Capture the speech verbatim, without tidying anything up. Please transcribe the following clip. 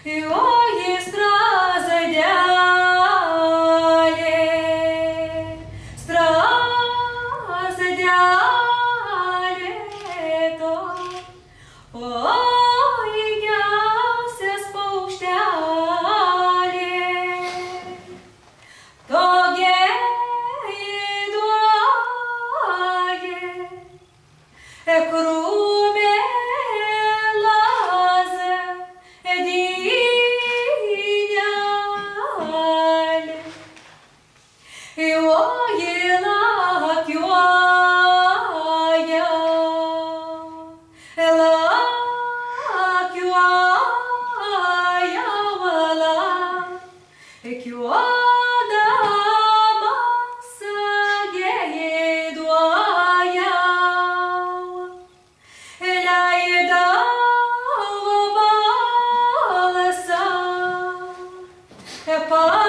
Ой, страза дяле, страза дяле-то, ой, гяся спущали, то гедуае, экруме лазе, эдиняли, и оела кюая, эла кюая вала, кюада маса гедуая, эла еда баласа, эпа